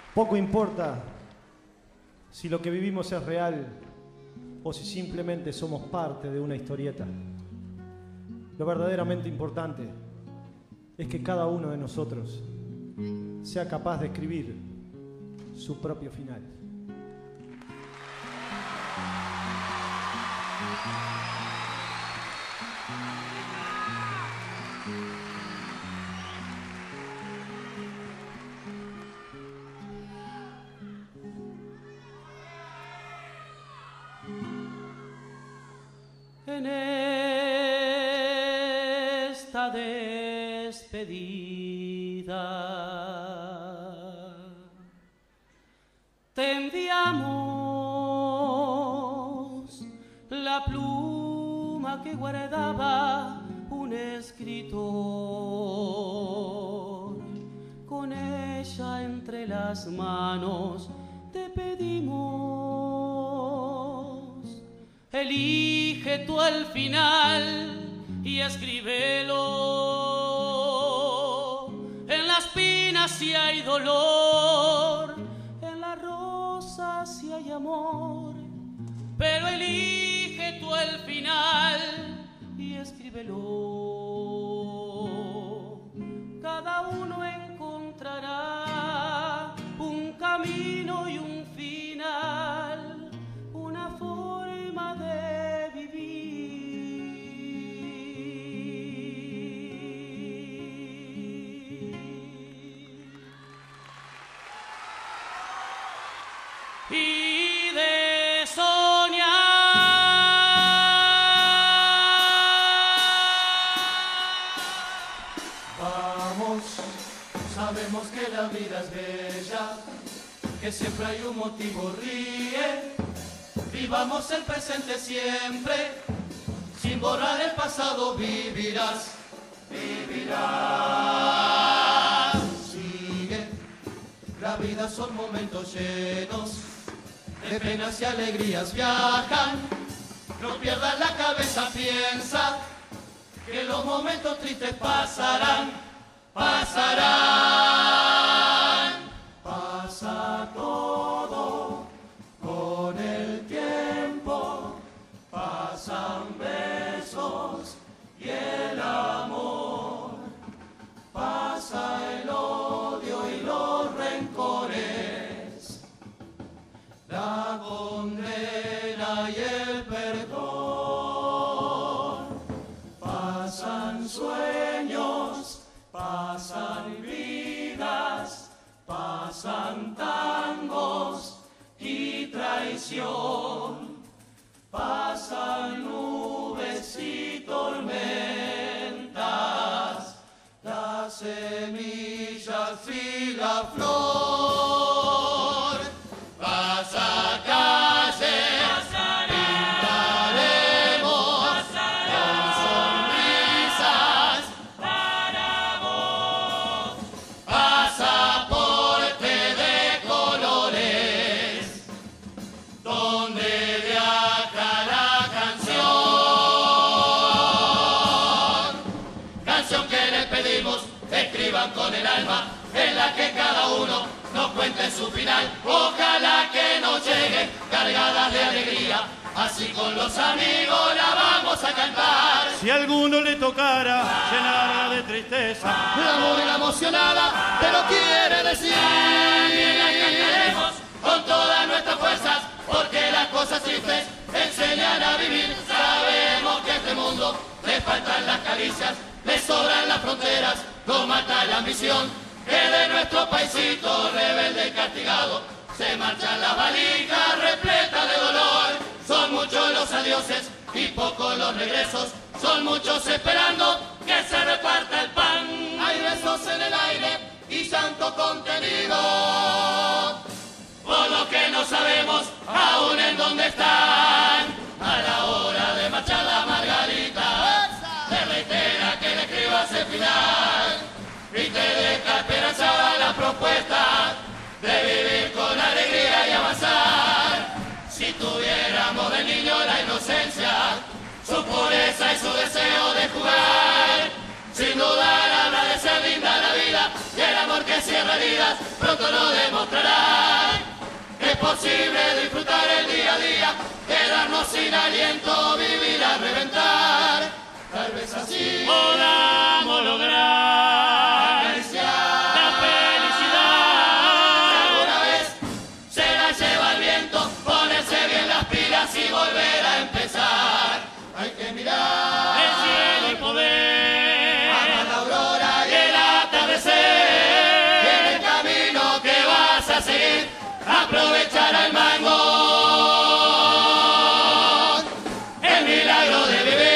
Poco importa si lo que vivimos es real o si simplemente somos parte de una historieta. Lo verdaderamente importante es que cada uno de nosotros sea capaz de escribir su propio final. En esta despedida te enviamos la pluma que guardaba un escritor. Con ella entre las manos te pedimos: elige tú el final y escríbelo. En las pinas si hay dolor, en las rosas si hay amor, pero elige tú el final y escríbelo. Cada uno encontrará un camino y un final, una forma de vivir. Y de soñar. Vamos, sabemos que la vida es bella, que siempre hay un motivo, ríe. Vivamos el presente siempre, sin borrar el pasado vivirás, vivirás. Sigue, la vida son momentos llenos de penas y alegrías, viajan. No pierdas la cabeza, piensa que los momentos tristes pasarán, pasarán. Pasa todo con el tiempo, pasan besos y el amor, pasa el odio y los rencores, la condena y el perdón. Pasan sueños, pasan vidas, pasan tangos y traición, pasan nubes y tormentas, las semillas y la flor. Pasa calle, pintaremos con sonrisas para vos. Pasaporte de colores, donde viaja la canción. Canción que les pedimos, escriban con el alma, en la que cada uno nos cuente su final. Ojalá que nos llegue cargadas de alegría, así con los amigos la vamos a cantar. Si a alguno le tocara llenarla de tristeza, La música emocionada te lo quiere decir. También la cantaremos con todas nuestras fuerzas, porque las cosas tristes enseñan a vivir. Sabemos que a este mundo le faltan las caricias, le sobran las fronteras, lo mata la ambición, que de nuestro paisito rebelde y castigado se marchan las valijas repletas de dolor. Son muchos los adioses y pocos los regresos, son muchos esperando que se reparta el pan. Hay besos en el aire y llanto contenido, por lo que no sabemos aún en dónde están. A la hora de marchar la margarita, te reitera que le escribas el final y te deja esperanzada la propuesta de vivir con alegría y avanzar. Si tuviéramos de niño la inocencia, su pureza y su deseo de jugar, sin dudar habrá de ser linda la vida, y el amor que cierra heridas pronto lo demostrará. imposible disfrutar el día a día, quedarnos sin aliento, vivir a reventar. Tal vez así podamos lograr acariciar la felicidad. Si alguna vez se la lleva el viento, ponerse bien las pilas y volver a empezar. Hay que mirar El cielo y poder a la aurora y el atardecer. en el camino que vas a seguir, aprovechar al mango, el milagro de vivir.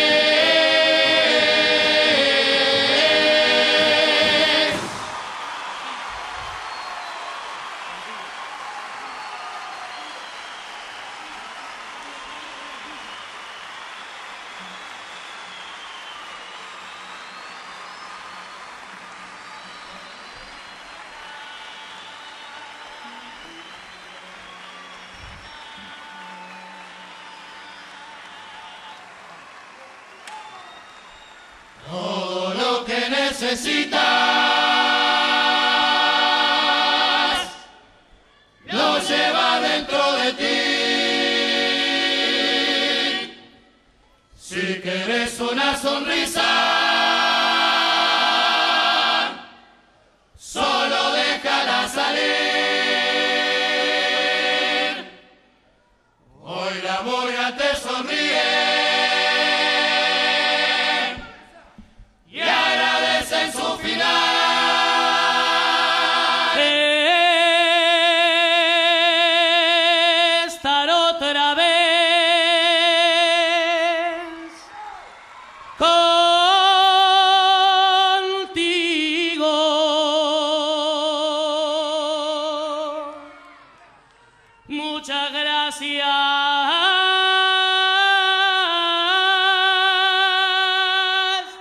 Todo lo que necesitas lo lleva dentro de ti. Si quieres una sonrisa, solo déjala salir. Hoy la murga te sonríe y agradece en su final. Estar otra vez contigo. Muchas gracias.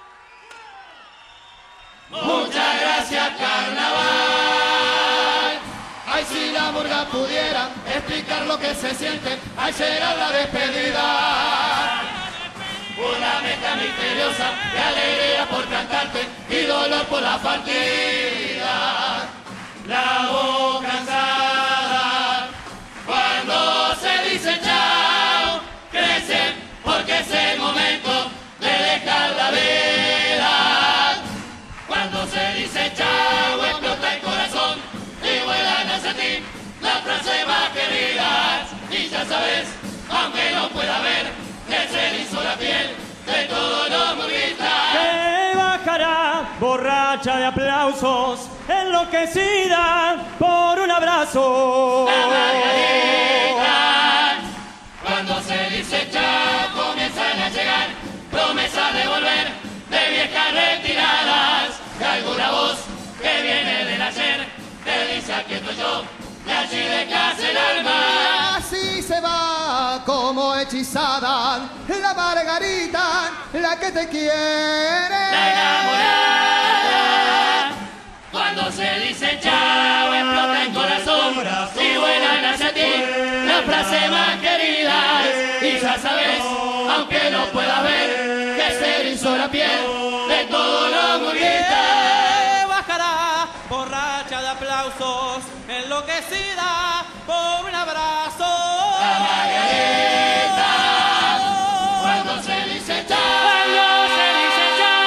Muchas gracias, carnaval. Ay, si la murga pudiera explicar lo que se siente al llegar la despedida. Una mezcla misteriosa de alegría por cantarte y dolor por la partida. La voz cansada cuando se dice chao, crece porque es el momento de dejar la vida. Cuando se dice chao, explota el corazón y vuelan hacia ti las frases más queridas. Y ya sabes, aunque no pueda ver, que se hizo la piel de todos los murguistas. Que bajará borracha de aplausos, enloquecida por un abrazo. La Margarita, cuando se dice chao, comienzan a llegar promesas de volver de viejas retiradas. Y alguna voz que viene del ayer te dice: aquí estoy yo, y allí dejas el alma. Así se va como hechizada la Margarita, la que te quiere. La enamorada, cuando se dice chao, explota el corazón y vuelan hacia ti las frases más queridas. Y ya sabes, aunque no puedas ver, que se erizó la piel de todos los murguistas. Bajará borracha de aplausos, enloquecida por un abrazo. La Margarita, cuando se dice chao, Cuando se dice chao.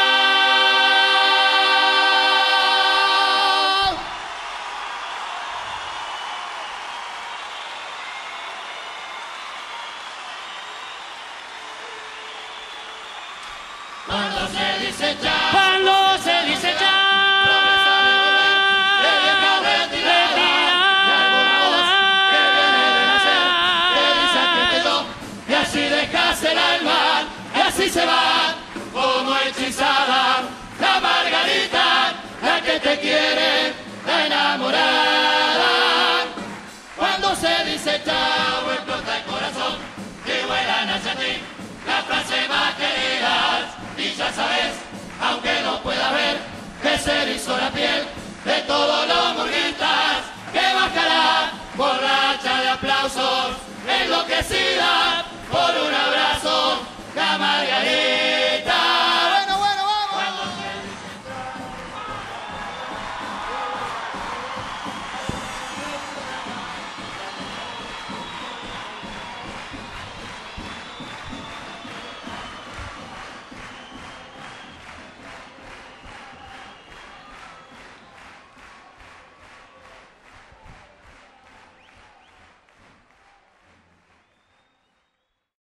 cuando se dice chao, Cuando se dice chao. promesa de volver de viejas retiradas. Y alguna voz que viene del nacer te dice: aquí estoy yo, y así dejas el alma, y así se va como hechizada la Margarita, la que te quiere, la enamorada. Cuando se dice chao, explota el corazón y vuelan hacia ti las frases más queridas. Y ya sabes, aunque no pueda ver, que se erizó la piel de todos los murguistas. Que bajará borracha de aplausos, enloquecida por un abrazo, la Margarita.